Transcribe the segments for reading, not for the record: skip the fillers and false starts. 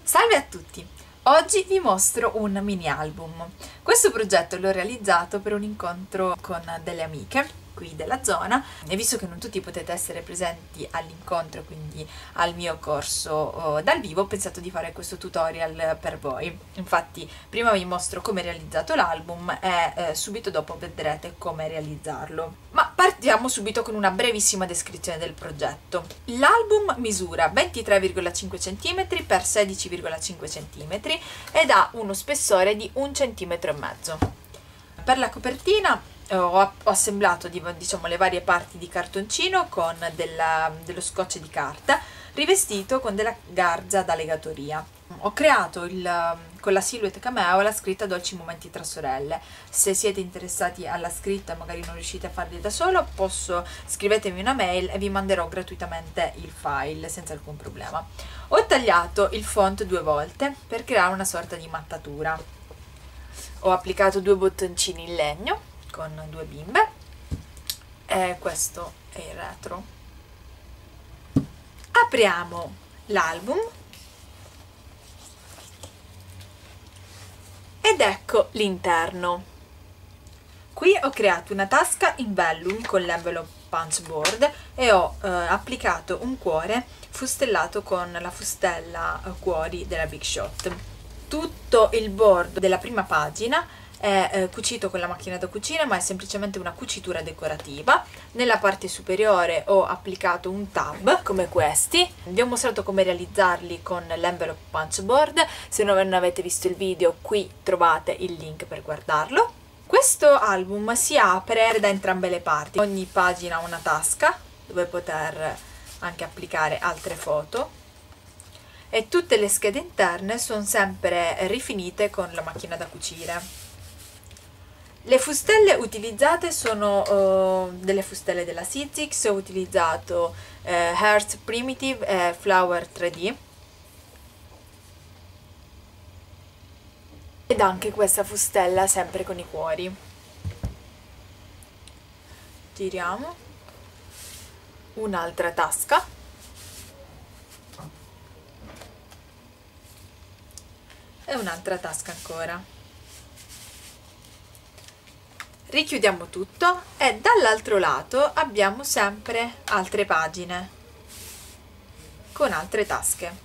Salve a tutti! Oggi vi mostro un mini album. Questo progetto l'ho realizzato per un incontro con delle amiche qui della zona e visto che non tutti potete essere presenti all'incontro, quindi al mio corso dal vivo, ho pensato di fare questo tutorial per voi. Infatti prima vi mostro come è realizzato l'album e subito dopo vedrete come realizzarlo. Ma partiamo subito con una brevissima descrizione del progetto. L'album misura 23,5 cm x 16,5 cm ed ha uno spessore di 1,5 cm. Per la copertina ho assemblato diciamo le varie parti di cartoncino con dello scotch di carta rivestito con della garza da legatoria. Ho creato con la silhouette cameo la scritta Dolci momenti tra sorelle. Se siete interessati alla scritta e magari non riuscite a farli da solo, scrivetemi una mail e vi manderò gratuitamente il file senza alcun problema. Ho tagliato il font 2 volte per creare una sorta di mattatura. Ho applicato 2 bottoncini in legno con 2 bimbe e questo è il retro. Apriamo l'album ed ecco l'interno. Qui ho creato una tasca in vellum con l'envelope punch board e ho applicato un cuore fustellato con la fustella cuori della Big Shot. Tutto il bordo della prima pagina è cucito con la macchina da cucire, ma è semplicemente una cucitura decorativa. Nella parte superiore ho applicato un tab come questi. Vi ho mostrato come realizzarli con l'envelope punch board. Se non avete visto il video, qui trovate il link per guardarlo. Questo album si apre da entrambe le parti. Ogni pagina ha una tasca dove poter anche applicare altre foto e tutte le schede interne sono sempre rifinite con la macchina da cucire. Le fustelle utilizzate sono delle fustelle della Sizzix. Ho utilizzato Hearth Primitive e Flower 3D ed anche questa fustella sempre con i cuori. Giriamo un'altra tasca e un'altra tasca ancora. Richiudiamo tutto e dall'altro lato abbiamo sempre altre pagine con altre tasche.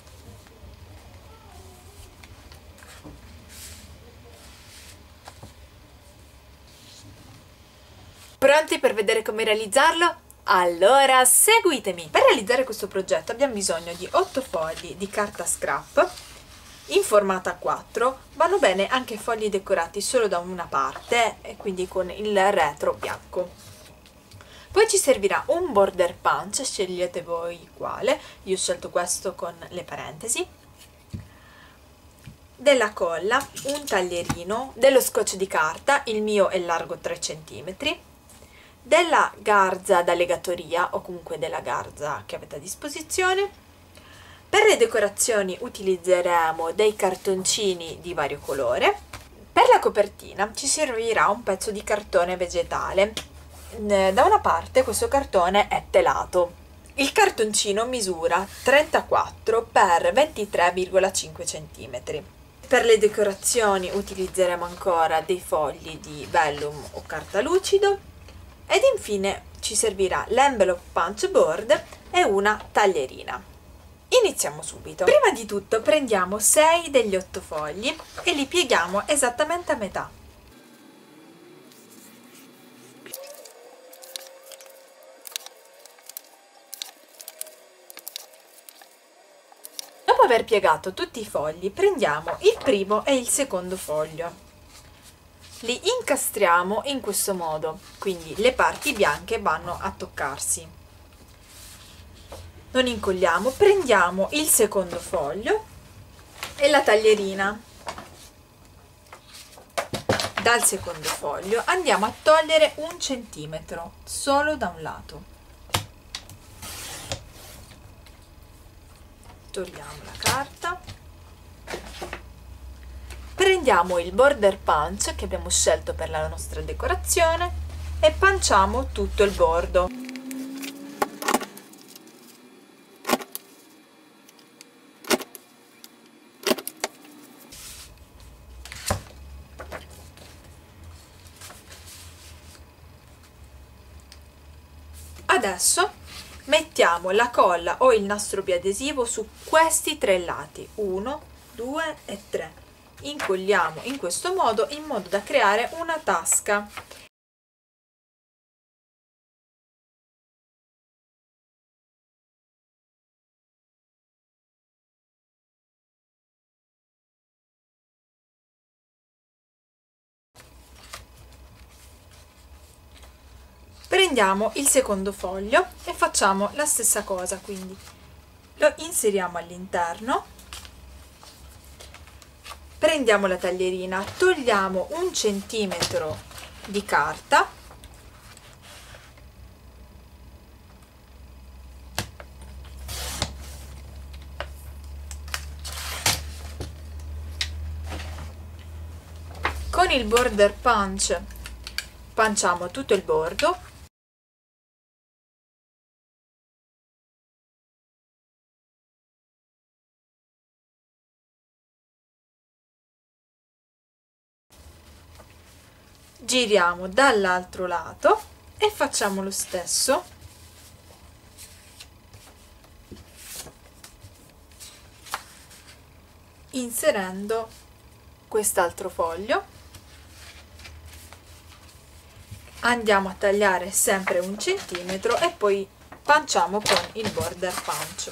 Pronti per vedere come realizzarlo? Allora seguitemi! Per realizzare questo progetto abbiamo bisogno di 8 fogli di carta scrap in formato A4, vanno bene anche fogli decorati solo da una parte e quindi con il retro bianco. Poi ci servirà un border punch, scegliete voi quale, io ho scelto questo con le parentesi, della colla, un taglierino, dello scotch di carta, il mio è largo 3 cm, della garza da legatoria o comunque della garza che avete a disposizione. Per le decorazioni utilizzeremo dei cartoncini di vario colore. Per la copertina ci servirà un pezzo di cartone vegetale. Da una parte questo cartone è telato. Il cartoncino misura 34 x 23,5 cm. Per le decorazioni utilizzeremo ancora dei fogli di vellum o carta lucido ed infine ci servirà l'envelope punch board e una taglierina. Iniziamo subito. Prima di tutto prendiamo 6 degli 8 fogli e li pieghiamo esattamente a metà. Dopo aver piegato tutti i fogli, prendiamo il primo e il secondo foglio. Li incastriamo in questo modo, quindi le parti bianche vanno a toccarsi. Non incolliamo, prendiamo il secondo foglio e la taglierina. Dal secondo foglio andiamo a togliere 1 centimetro solo da un lato. Togliamo la carta. Prendiamo il border punch che abbiamo scelto per la nostra decorazione e panciamo tutto il bordo. Adesso mettiamo la colla o il nastro biadesivo su questi 3 lati, 1, 2 e 3. Incolliamo in questo modo in modo da creare una tasca. Prendiamo il secondo foglio e facciamo la stessa cosa, quindi lo inseriamo all'interno, prendiamo la taglierina, togliamo 1 centimetro di carta con il border punch, panciamo tutto il bordo. Giriamo dall'altro lato e facciamo lo stesso, inserendo quest'altro foglio. Andiamo a tagliare sempre 1 centimetro e poi panciamo con il border punch.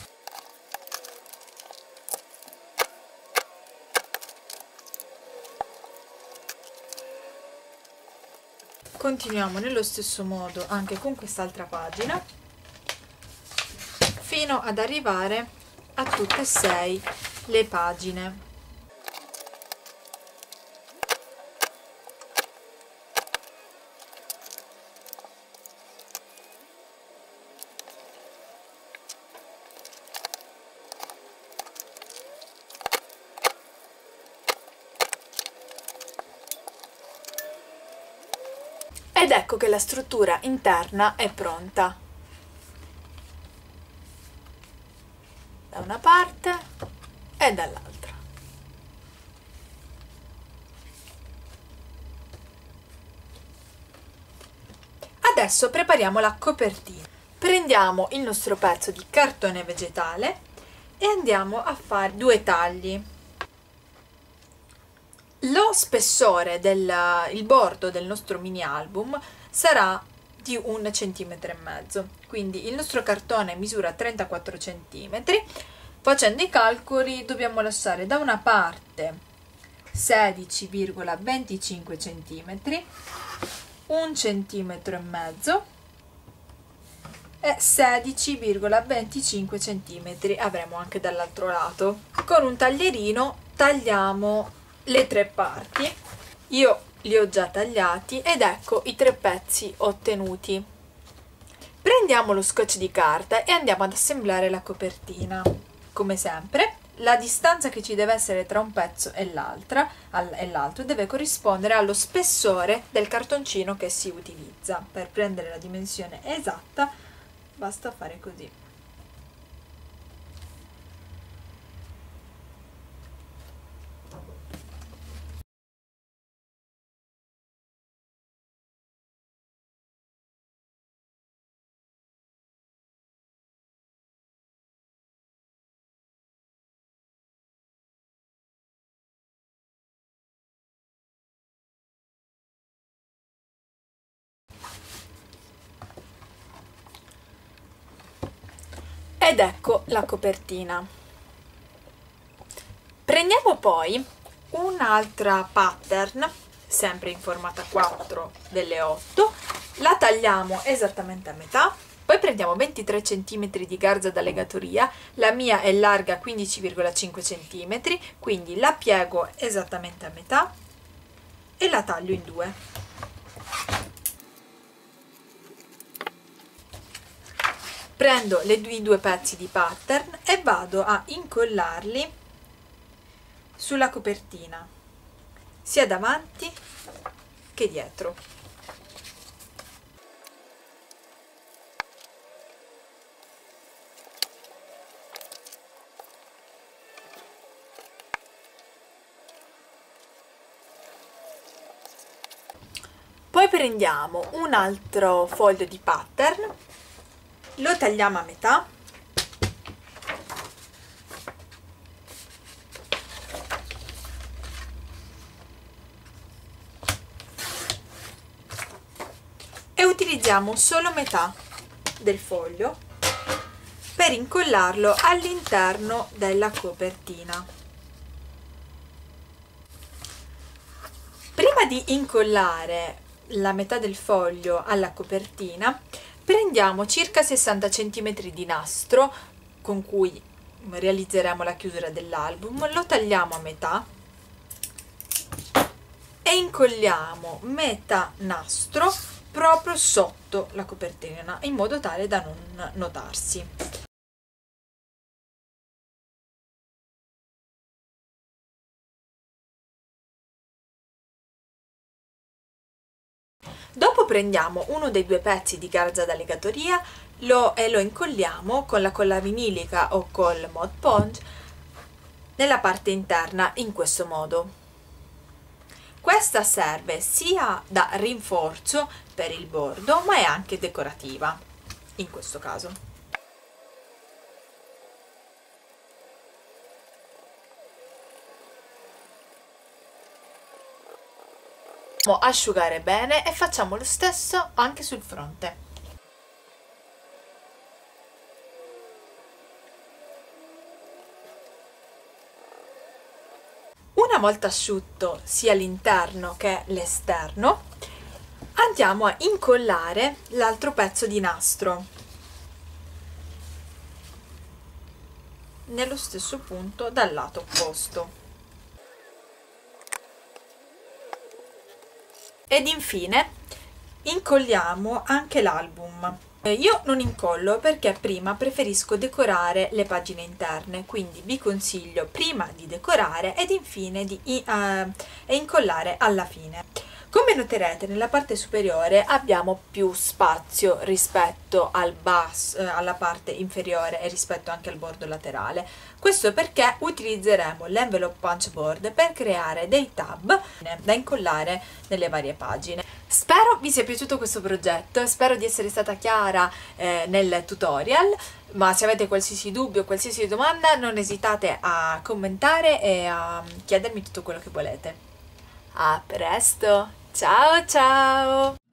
Continuiamo nello stesso modo anche con quest'altra pagina fino ad arrivare a tutte e 6 le pagine. Ed ecco che la struttura interna è pronta. Da una parte e dall'altra. Adesso prepariamo la copertina. Prendiamo il nostro pezzo di cartone vegetale e andiamo a fare 2 tagli. Lo spessore il bordo del nostro mini album sarà di 1,5 cm, quindi il nostro cartone misura 34 cm. Facendo i calcoli dobbiamo lasciare da una parte 16,25 cm, 1,5 cm e 16,25 cm avremo anche dall'altro lato. Con un taglierino tagliamo le 3 parti. Io li ho già tagliati ed ecco i 3 pezzi ottenuti. Prendiamo lo scotch di carta e andiamo ad assemblare la copertina. Come sempre, la distanza che ci deve essere tra un pezzo e l'altro deve corrispondere allo spessore del cartoncino che si utilizza. Per prendere la dimensione esatta basta fare così. Ed ecco la copertina. Prendiamo poi un'altra pattern, sempre in formata 4 delle 8, la tagliamo esattamente a metà, poi prendiamo 23 cm di garza da legatoria, la mia è larga 15,5 cm, quindi la piego esattamente a metà e la taglio in 2. Prendo i 2 pezzi di pattern e vado a incollarli sulla copertina, sia davanti che dietro. Poi prendiamo un altro foglio di pattern Lo tagliamo a metà. E utilizziamo solo metà del foglio per incollarlo all'interno della copertina. Prima di incollare la metà del foglio alla copertina, prendiamo circa 60 cm di nastro con cui realizzeremo la chiusura dell'album, lo tagliamo a metà e incolliamo metà nastro proprio sotto la copertina in modo tale da non notarsi. Dopo prendiamo uno dei due pezzi di garza da legatoria e lo incolliamo con la colla vinilica o col Mod Podge nella parte interna in questo modo. Questa serve sia da rinforzo per il bordo, ma è anche decorativa in questo caso. Asciugare bene e facciamo lo stesso anche sul fronte. Una volta asciutto sia l'interno che l'esterno, andiamo a incollare l'altro pezzo di nastro nello stesso punto dal lato opposto. Ed infine incolliamo anche l'album. Io non incollo perché prima preferisco decorare le pagine interne, quindi vi consiglio prima di decorare ed infine di incollare alla fine. Come noterete, nella parte superiore abbiamo più spazio rispetto alla parte inferiore e rispetto anche al bordo laterale. Questo perché utilizzeremo l'envelope punch board per creare dei tab da incollare nelle varie pagine. Spero vi sia piaciuto questo progetto, spero di essere stata chiara nel tutorial, ma se avete qualsiasi dubbio, qualsiasi domanda, non esitate a commentare e a chiedermi tutto quello che volete. A presto! Ciao ciao!